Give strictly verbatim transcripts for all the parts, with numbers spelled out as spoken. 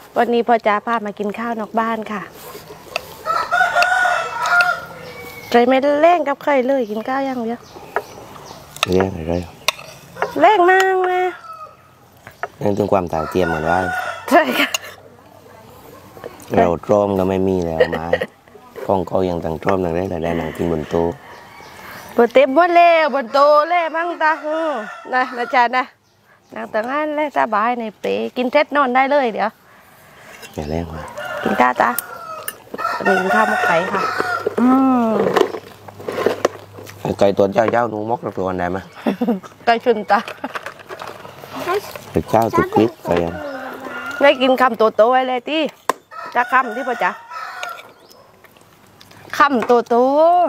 วันนี้พ่อจ๋าพามากินข้าวนอกบ้านค่ะใจไม่ได้เล่งกับใครเลยกินข้าวอย่างเดียวเล่งอะไรเล่งนางนะเล่งถึงความต่างเทียมเหมือนว่าใช่ค่ะเราโตรมก็ไม่มีแล้วมาก้องเขายังต่างโตรมต่างได้แต่ได้หนังกินบนโต๊ะบนเต็มบนเล่บนโตเล่บ้างตานะนะจ๊ะนะนางแต่งงานเล่สบายในเปกินเท็ดนอนได้เลยเดี๋ยวอย่าแรงว่ะกินข้าวตานี่กินข้าวมกไก่ค่ะอืมไก่ตัวเจ้าเจ้าหนูมกตัวไหนมาไก่ชุนตาเจ้าตุกคลิปไก่ยังได้กินคำโตโตไว้เลยที่จะคำที่พ่อจ๋าคำโตโต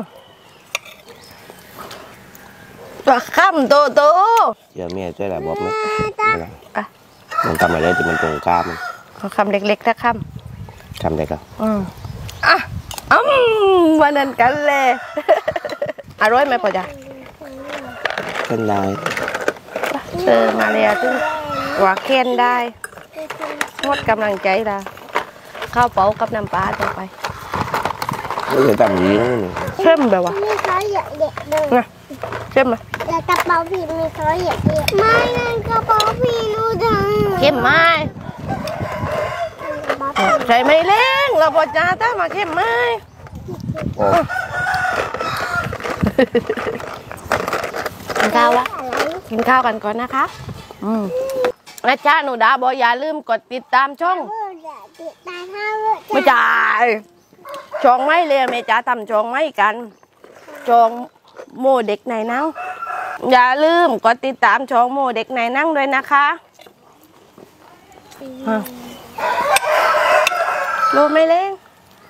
ตัวคำโตโตเดี๋ยวเมียช่วยอะไรบอกไหมมันทำอะไรที่มันตรงกล้ามคำเล็กๆถ้าคำคำเล็กอ่ะอืมอ่ะอืมวันนั้นกันเลยอร่อยไหมพ่อจ๋าเป็นไรเออมาเลยอ่ะซึ่งว่าเค้นได้งดกำลังใจละข้าวเป๋ากับน้ำปลาต่อไปนี่จะทำยีนี่เข้มแบบว่ามีซอสเยอะเด็ดเลยเข้มไหมแต่กระเป๋าพี่มีซอสเยอะเด็ดไม่นั่นกระเป๋าพี่นูดังเข้มไหมใส่ไม่เล้งเราพ่อจ๋าถ้ามาเข้มไหมกินข้าวละกินข้าวกันก่อนนะคะอืมอาจารย์หนูดาบอกอย่าลืมกดติดตามช่องไม่จ่ายช่องไม่เลยแม่จ๋าทำช่องไม่กันช่องโมเด็กไหนนั่งอย่าลืมกดติดตามช่องโมเด็กไหนนั่งด้วยนะคะรู้ไม่เล่น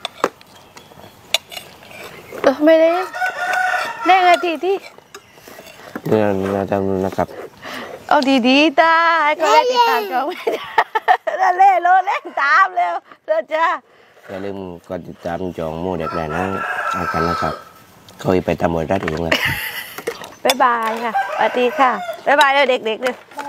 เออไม่เล่นเล่นอะไรทีที่เนี่ยเราจะนะครับเอาดีๆตาให้เขาได้ติดตามช่องไม่ได้เล่นโลเล่นตามเร็วเด้อจ้าอย่าลืมกดติดตามช่องโมเด็กไหนนั่งอากันนะครับเขาไปทำหมดได้ถึงเลยบ๊ายบายค่ะสวัสดีค่ะบ๊ายบายเลยเด็กๆเลย